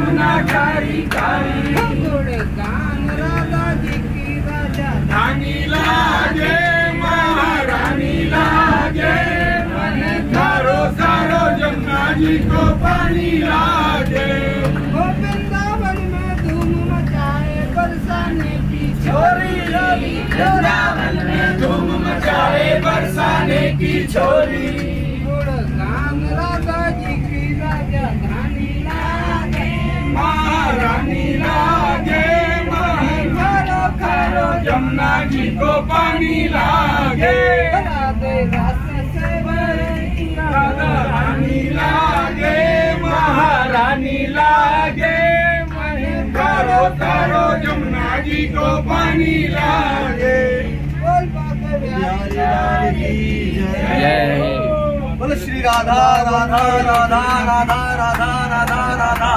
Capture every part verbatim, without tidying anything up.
जमुना कारी कारी गुणगान राधा जी की राजा धानी लागे महारानी लागे मन सारो सारो जमुना जी को पानी लागे वो वृंदावन में धूम मचाए बरसाने की छोरी वृंदावन में धूम मचाए बरसाने की छोरी गुणगान राधा जी की राजा धानी लागे महारानी लागे खारो खारो जमुना जी को पानी लागे राधे रास्ते से राधा रानी लागे महारानी लागे खारो खारो जमुना जी को पानी लागे बोल बाके बिहारी जय बोल श्री राधा राधा राधा राधा राधा राधा राधा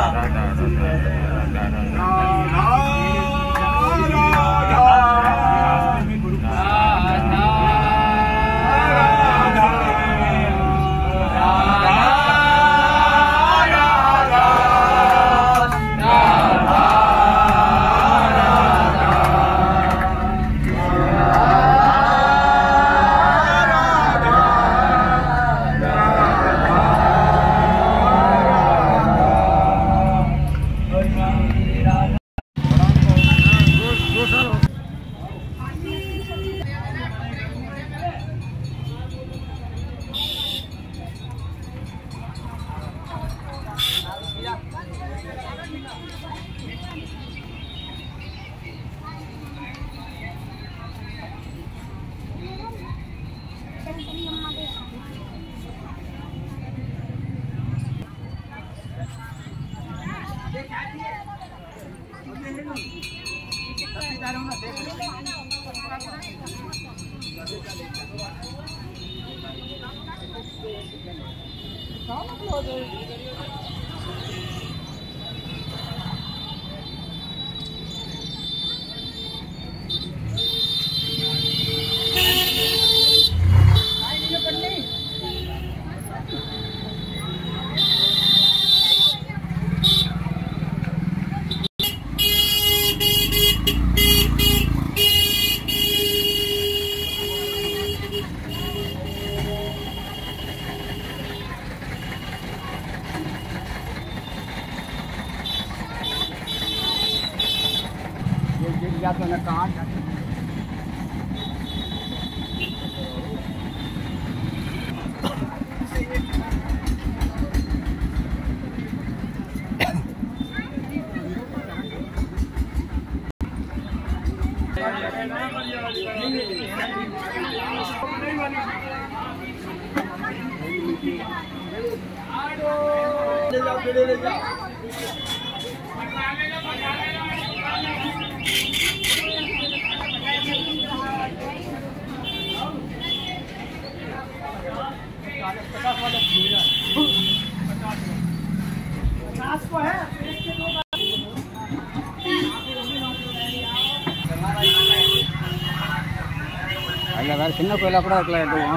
చిన్న కోయిల కూడా అట్లా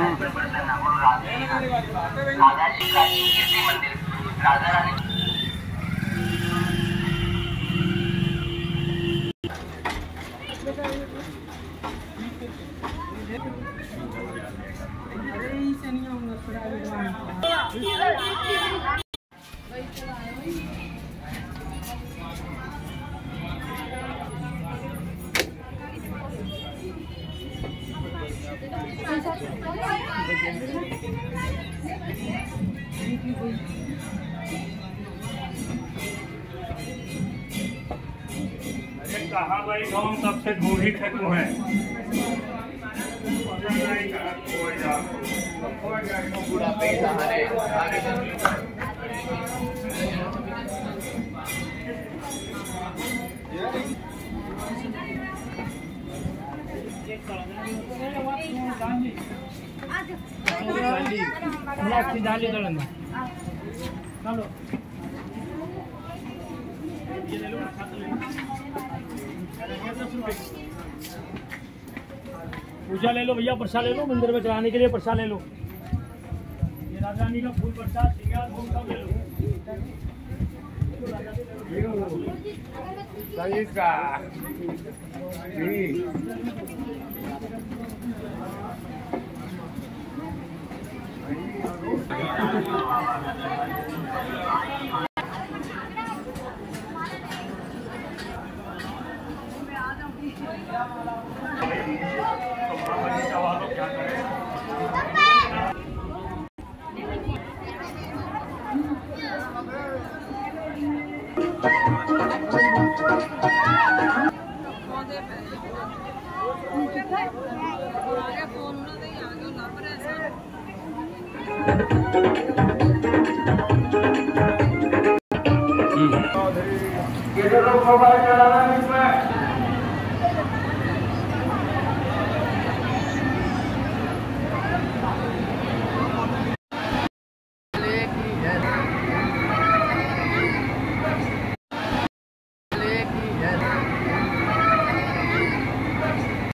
कहा भाई गाँव सबसे बूढ़ी ठेकू है डाली डालेंगे चलो ये ले लो पूजा ले लो भैया, प्रसाद ले लो, मंदिर में चढ़ाने के लिए प्रसाद ले लो। ये राजा रानी का फूल प्रसाद श्रृंगार फूल सब ले लो। सही का किधर लोग मोबाइल चला रहे हैं इसमें?